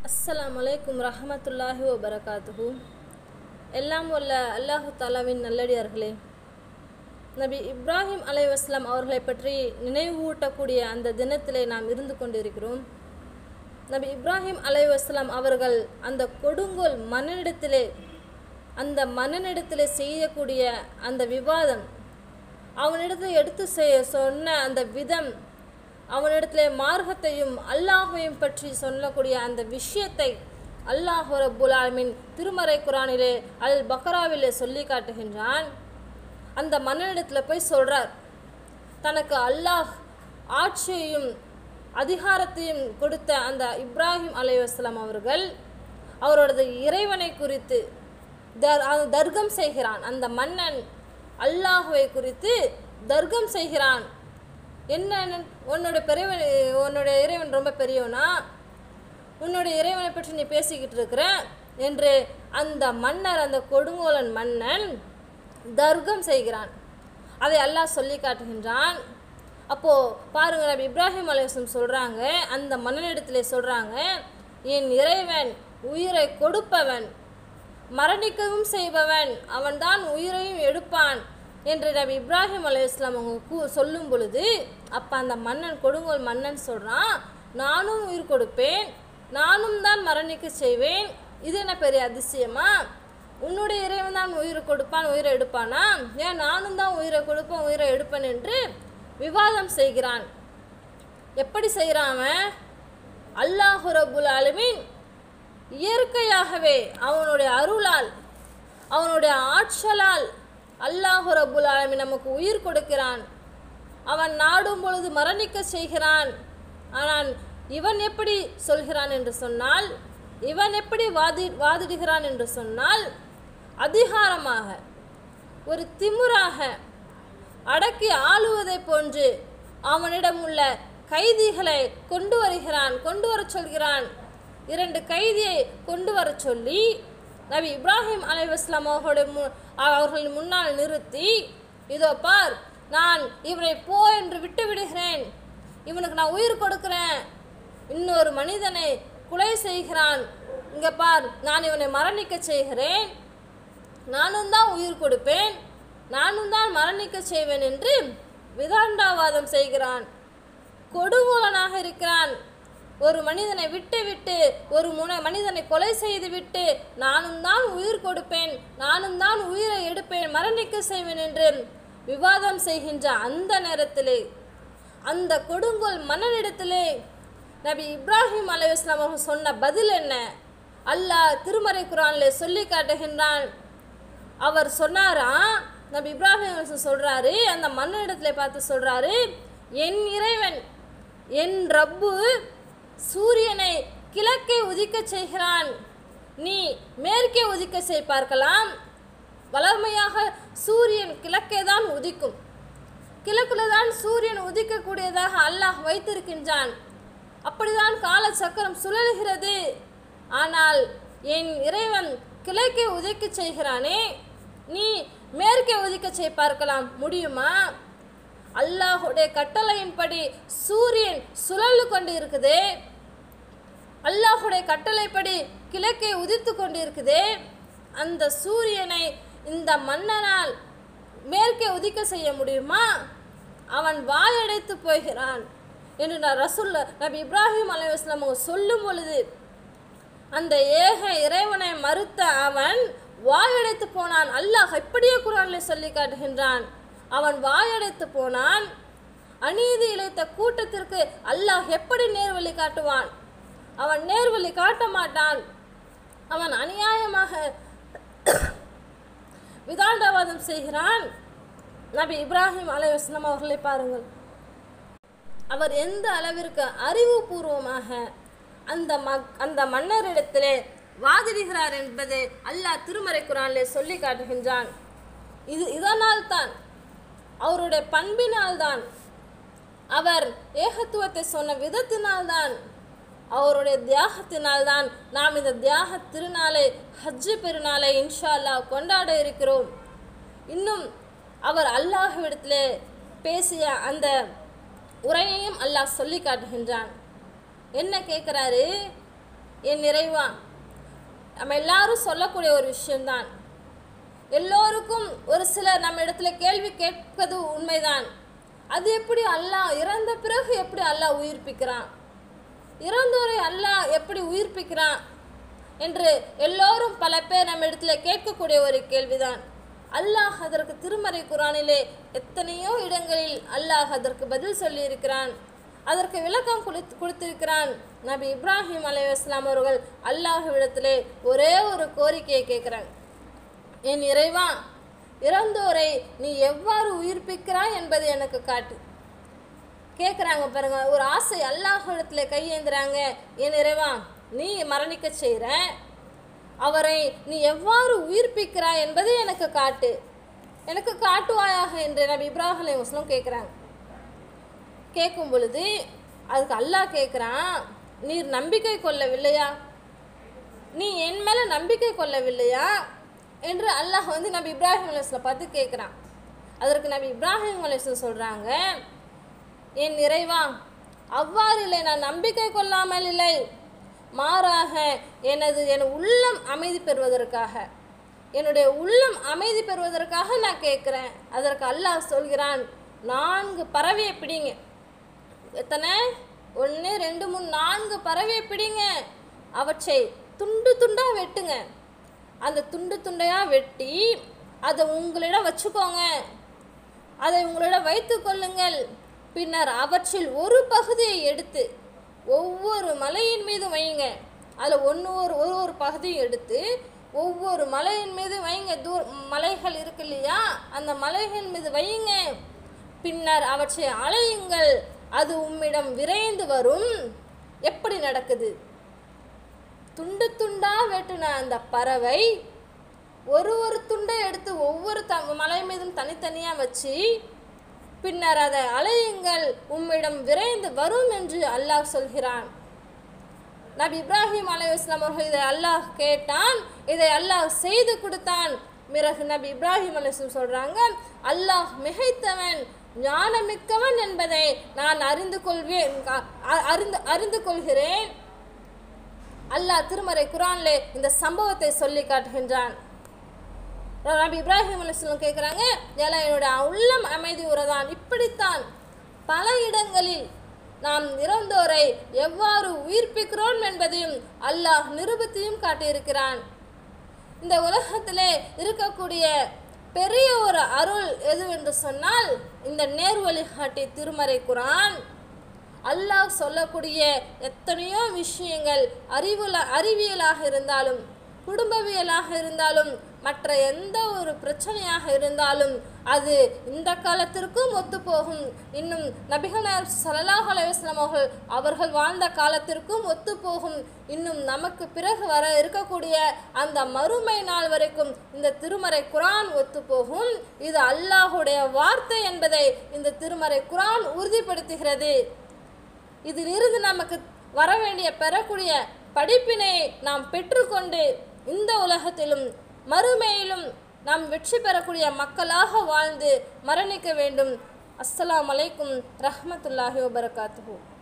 அஸ்ஸலாமு அலைக்கும் ரஹமத்துல்லாஹி வபரகாத்துஹு. எல்லாம் வல்ல அல்லாஹு தாலாவின் நல்லடியார்களே, நபி இப்ராஹிம் அலைஹிஸ்ஸலாம் அவர்களை பற்றி நினைவூட்டக்கூடிய அந்த தினத்திலே நாம் இருந்து கொண்டிருக்கிறோம். நபி இப்ராஹிம் அலைஹிஸ்ஸலாம் அவர்கள் அந்த கொடுங்கோல் மன்னனிடத்திலே செய்யக்கூடிய அந்த விவாதம், அவனிடத்தில் எடுத்து சொன்ன அந்த விதம், அவனிடத்திலே மார்க்கத்தையும் அல்லாஹையும் பற்றி சொல்லக்கூடிய அந்த விஷயத்தை அல்லாஹ் ரப்புல் ஆலமீன் திருமறை குரானிலே அல் பக்ராவிலே சொல்லி காட்டுகின்றான். அந்த மன்னனிடத்தில் போய் சொல்கிறார், தனக்கு அல்லாஹ் ஆட்சியையும் அதிகாரத்தையும் கொடுத்த அந்த இப்ராஹிம் அலைஹிஸ்ஸலாம் அவர்கள் அவரோடது இறைவனை குறித்து தர்க்கம் செய்கிறான். அந்த மன்னன் அல்லாஹுவை குறித்து தர்க்கம் செய்கிறான். என்ன, உன்னுடைய இறைவன் ரொம்ப பெரியவனா, உன்னுடைய இறைவனை பற்றி நீ பேசிக்கிட்டு இருக்கிற என்று அந்த மன்னர், அந்த கொடுங்கோலன் மன்னன் தர்க்கம் செய்கிறான். அதை அல்லாஹ் சொல்லி காட்டுகின்றான். அப்போது பாருங்கள், நபி இப்ராஹிம் அலைஹிஸ்ஸலாம் சொல்கிறாங்க, அந்த மன்னனிடத்திலே சொல்கிறாங்க, என் இறைவன் உயிரை கொடுப்பவன், மரணிக்கவும் செய்பவன், அவன்தான் உயிரையும் எடுப்பான் என்று நபி இப்ராஹிம் அலைஹிஸ்ஸலாம் அவங்க சொல்லும் பொழுது, அப்போ அந்த மன்னன், கொடுங்கோல் மன்னன் சொல்கிறான், நானும் உயிர் கொடுப்பேன், நானும் தான் மரணிக்க செய்வேன். இது என்ன பெரிய அதிசயமா? உன்னுடைய இறைவன் தான் உயிரை கொடுப்பான், உயிரை எடுப்பானா? ஏன் நானும் தான் உயிரை கொடுப்பேன், உயிரை எடுப்பேன் என்று விவாதம் செய்கிறான். எப்படி செய்கிறான் அவன்? அல்லாஹ் ரப்புல் ஆலமீன் இயற்கையாகவே அவனுடைய அருளால், அவனுடைய ஆற்றலால் அல்லாஹ் ரப்புல் ஆலமீன் நமக்கு உயிர் கொடுக்கிறான். அவன் நாடும் பொழுது மரணிக்க செய்கிறான். ஆனால் இவன் எப்படி சொல்கிறான் என்று சொன்னால், இவன் எப்படி வாதிடுகிறான் என்று சொன்னால், அதிகாரமாக, ஒரு திமிராக, அடக்கி ஆளுவதை போன்று அவனிடம் உள்ள கைதிகளை கொண்டு வர சொல்கிறான். 2 கைதியை கொண்டு வர சொல்லி நபி இப்ராஹிம் அலைஹிஸ்ஸலாம் அவர்கள் முன்னால் நிறுத்தி, இதோ பார், நான் இவனை போ என்று விட்டு விடுகிறேன், இவனுக்கு நான் உயிர் கொடுக்கிறேன், இன்னொரு மனிதனை கொலை செய்கிறான், இங்கே பார், நான் இவனை மரணிக்க செய்கிறேன், நானும் தான் உயிர் கொடுப்பேன், நானும் தான் மரணிக்க செய்வேன் என்று விதாண்டாவாதம் செய்கிறான். கொடுங்கோலனாக இருக்கிறான். ஒரு மனிதனை விட்டு ஒரு மனிதனை கொலை செய்து விட்டு, நானும் தான் உயிர் கொடுப்பேன், நானும் தான் உயிரை எடுப்பேன், மரணிக்க செய்வேன் என்று விவாதம் செய்கின்ற அந்த நேரத்திலே, அந்த கொடுங்கோல் மன்னனிடத்திலே நபி இப்ராஹிம் அலைஹிஸ்ஸலாம் அவர்கள் சொன்ன பதில் என்ன? அல்லாஹ் திருமறை குரானிலே சொல்லி காட்டுகின்றான். அவர் சொன்னாராம், நபி இப்ராஹிம் அலைஹிஸ்ஸலாம் சொல்கிறாரு, அந்த மன்னனிடத்திலே பார்த்து சொல்கிறாரு, என் இறைவன், என் ரப்பு சூரியனை கிழக்கே உதிக்க செய்கிறான், நீ மேற்கே உதிக்க செய் பார்க்கலாம். வளமையாக சூரியன் கிழக்கே தான் உதிக்கும், கிழக்குல தான் சூரியன் உதிக்கக்கூடியதாக அல்லாஹ் வைத்திருக்கின்றான். அப்படிதான் கால சக்கரம் சுழல்கிறது. ஆனால் என் இறைவன் கிழக்கே உதிக்க செய்கிறானே, நீ மேற்கே உதிக்க செய் பார்க்கலாம், முடியுமா? அல்லாஹுடைய கட்டளையின்படி சூரியன் சுழல் கொண்டு இருக்குது, அல்லாஹுடைய கட்டளைப்படி கிழக்கே உதித்து கொண்டு இருக்குது. அந்த சூரியனை இந்த மன்னனால் மேற்கே உதிக்க செய்ய முடியுமா? அவன் வாயடைத்து போகிறான் என்று நபி இப்ராஹிம் அலைஹிஸ்ஸலாம் சொல்லும் பொழுது, அந்த ஏக இறைவனை மறுத்த அவன் வாயடைத்து போனான். அல்லாஹ் இப்படியே குர்ஆனில் சொல்லி காட்டுகின்றான். அவன் வாயடைத்து போனான். அநீதி இழைத்த கூட்டத்திற்கு அல்லாஹ் எப்படி நேர்வழி காட்டுவான்? அவன் நேர்வழி காட்ட மாட்டான். அவன் அநியாயமாக விதாண்டவாதம் செய்கிறான். நபி இப்ராஹிம் அலைஹிஸ்ஸலாம் அவர்களை பாருங்கள், அவர் எந்த அளவிற்கு அறிவுபூர்வமாக அந்த மன்னரிடத்திலே வாதிடுகிறார் என்பதை அல்லாஹ் திருமறை குர்ஆனிலே சொல்லி காட்டுகின்றான். இதனால் தான், அவருடைய பண்பினால்தான், அவர் ஏகத்துவத்தை சொன்ன விதத்தினால்தான், அவருடைய தியாகத்தினால்தான் நாம் இந்த தியாக திருநாளை, ஹஜ்ஜு பெருநாளை இன்ஷா அல்லாஹ் கொண்டாட இருக்கிறோம். இன்னும் அவர் அல்லாஹ்விடத்திலே பேசிய அந்த உரையையும் அல்லாஹ் சொல்லி காட்டுகின்றான். என்ன கேட்குறாரு? என் இறைவா, நம்ம எல்லாரும் சொல்லக்கூடிய ஒரு விஷயம்தான். எல்லோருக்கும் ஒரு சிலர் நம்ம இடத்துல கேள்வி கேட்பது உண்மைதான். அது எப்படி அல்லாஹ் இறந்த பிறகு எப்படி அல்லாஹ் உயிர்ப்பிக்கிறான், இறந்தோரை அல்லாஹ் எப்படி உயிர்ப்பிக்கிறான் என்று எல்லோரும் பல பேர் நம்ம இடத்துல கேட்கக்கூடிய ஒரு கேள்விதான். அல்லாஹ் அதற்கு திருமறை குரானிலே எத்தனையோ இடங்களில் அல்லாஹ் அதற்கு பதில் சொல்லியிருக்கிறான், அதற்கு விளக்கம் கொடுத்திருக்கிறான். நபி இப்ராஹிம் அலைஹிஸ்ஸலாம் அவர்கள் அல்லாஹ்விடத்திலே ஒரே ஒரு கோரிக்கையை கேட்குறாங்க. என் இறைவா, இறந்தோரை நீ எவ்வாறு உயிர்ப்பிக்கிறாய் என்பதை எனக்கு காட்டு கேட்குறாங்க. பாருங்க, ஒரு ஆசை அல்லாஹ்விடத்தில் கையேந்துறாங்க. என் இறைவா, நீ மரணிக்க செய்கிற அவரை நீ எவ்வாறு உயிர்ப்பிக்கிறாய் என்பதை எனக்கு காட்டு, எனக்கு காட்டுவாயாக என்று நபி இப்ராஹிம் அலைஹிஸ்ஸலாம் கேட்குறாங்க. கேட்கும் பொழுது அதுக்கு அல்லாஹ் கேட்குறான், நீர் நம்பிக்கை கொள்ளவில்லையா, நீ என் மேலே நம்பிக்கை கொள்ளவில்லையா என்று அல்லாஹ் நபி இப்ராஹிம் அலைஹிஸ்ஸலாம் பார்த்து கேட்குறான். அதற்கு நபி இப்ராஹிம் அலைஹிஸ்ஸலாம் சொல்கிறாங்க, என் இறைவா, அவ்வாறு இல்லை, நான் நம்பிக்கை கொள்ளாமல் இல்லை, மாறாக என் உள்ளம் அமைதி பெறுவதற்காக, என்னுடைய உள்ளம் அமைதி பெறுவதற்காக நான் கேட்குறேன். அதற்கு அல்லாஹ் சொல்கிறான், 4 பறவையை பிடிங்க. எத்தனை? 1 2 3 4 பறவையை பிடிங்க, அவற்றை துண்டு துண்டாக வெட்டுங்க. அந்த துண்டு துண்டையாக வெட்டி அதை உங்களிடம் வச்சுக்கோங்க, அதை உங்களிடம் வைத்து கொள்ளுங்கள். பின்னர் அவற்றில் ஒரு பகுதியை எடுத்து ஒவ்வொரு மலையின் மீது வைங்க. அதில் ஒரு பகுதியை எடுத்து ஒவ்வொரு மலையின் மீது வைங்க. மலைகள் இருக்கு இல்லையா, அந்த மலைகள் மீது வைங்க. பின்னர் அவற்றை அலையுங்கள், அது உம்மிடம் விரைந்து வரும். எப்படி நடக்குது? துண்டு துண்டா வெட்டின அந்த பறவை ஒரு துண்டை எடுத்து ஒவ்வொரு மலை மீதும் தனித்தனியாக வச்சு பின்னர் அதை அலையுங்கள், உம்மிடம் விரைந்து வரும் என்று அல்லாஹ் சொல்கிறான். நபி இப்ராஹிம் அலைஹிஸ்ஸலாம் அவர்கள் இதை அல்லாஹ் கேட்டான், இதை அல்லாஹ் செய்து கொடுத்தான். பிறகு நபி இப்ராஹிம் அலைஹிஸ்ஸலாம் சொல்கிறாங்க, அல்லாஹ் மிகைத்தவன், ஞானமிக்கவன் என்பதை நான் அறிந்து கொள்கிறேன். அல்லாஹ் திருமறை குரானிலே இந்த சம்பவத்தை சொல்லி காட்டுகின்றான். நபி இப்ராஹிம் அலைஹிஸ்ஸலாம் கேட்குறாங்க, என்னுடைய உள்ளம் அமைதி உறதான். இப்படித்தான் பல இடங்களில் நாம் இறந்தோரை எவ்வாறு உயிர்ப்பிக்கிறோம் என்பதையும் அல்லாஹ் நிரூபித்தையும் காட்டியிருக்கிறான். இந்த உலகத்திலே இருக்கக்கூடிய பெரிய ஒரு அருள் எது என்று சொன்னால் இந்த நேர்வழிகாட்டி திருமறை குரான். அல்லாஹ் சொல்லக்கூடிய எத்தனையோ விஷயங்கள் அறிவியலாக இருந்தாலும், குடும்பவியலாக இருந்தாலும், மற்ற எந்த ஒரு பிரச்சனையாக இருந்தாலும் அது இந்த காலத்திற்கும் ஒத்துப்போகும். இன்னும் நபிகள் ஸல்லல்லாஹு அலைஹி வஸல்லம் அவர்கள் வாழ்ந்த காலத்திற்கும் ஒத்துப்போகும். இன்னும் நமக்கு பிறகு வர இருக்கக்கூடிய அந்த மறுமை நாள் வரைக்கும் இந்த திருமறை குரான் ஒத்துப்போகும். இது அல்லாஹுடைய வார்த்தை என்பதை இந்த திருமறை குரான் உறுதிப்படுத்துகிறது. இதிலிருந்து நமக்கு வர வேண்டிய பெறக்கூடிய படிப்பினை நாம் பெற்றுக்கொண்டு இந்த உலகத்திலும் மறுமையிலும் நாம் வெற்றி பெறக்கூடிய மக்களாக வாழ்ந்து மரணிக்க வேண்டும். அஸ்ஸலாமு அலைக்கும் ரஹ்மத்துல்லாஹி வபரகாத்துஹு.